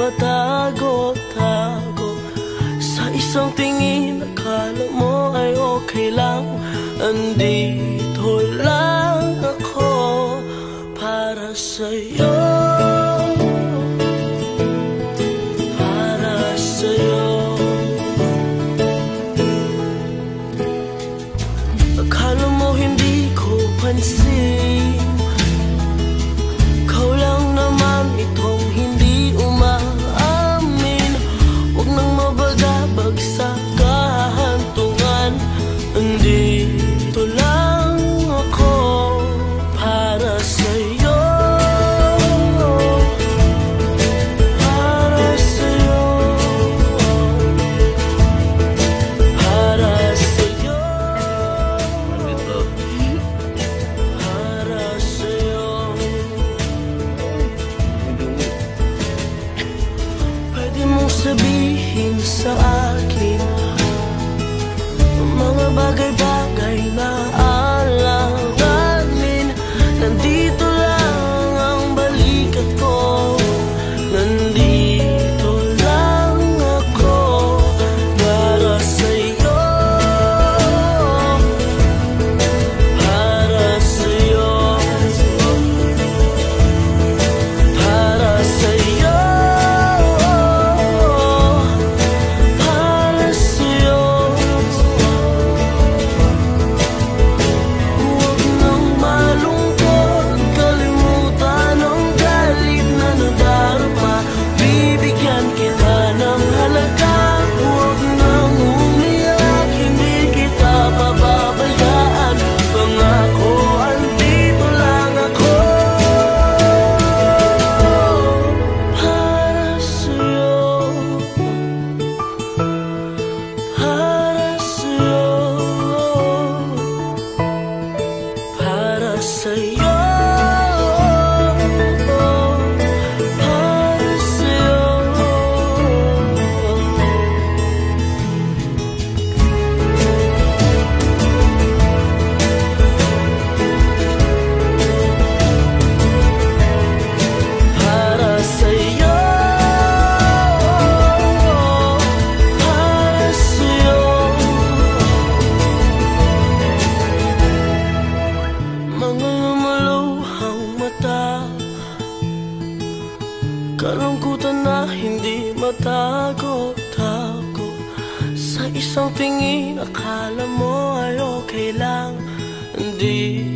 matago-tago. Sa isang tingin akala mo ay okay lang. Andito lang ako para sa'yo, para sa'yo. Akala mo hindi ko pansin, ikaw lang naman itong hindi umaamin. Huwag nang mabagabag sa kahantungan. Andito lang ako para sa'yo, para sa'yo, para sa'yo, para sa'yo. Pwede mong sabihin sa akin mga bagay-bagay na alanganin. Nandito lang ang balikat ko, nandito lang ako para sa'yo, para sa'yo, para sa'yo, para sa'yo. Huwag nang malungkot, kalimutan ang galit na nadarama. Bibigyan kita ng halaga. Huwag nang umiyak, hindi kita pababayaan. Pangako, andito lang ako para sa'yo, para sa'yo, para sa'yo, para sa'yo. Para sa'yo, para sa'yo. Mga lumaluhang mata, kalungkutan na hindi matago-tago. Sa isang tingin akala mo ay okay lang. Hindi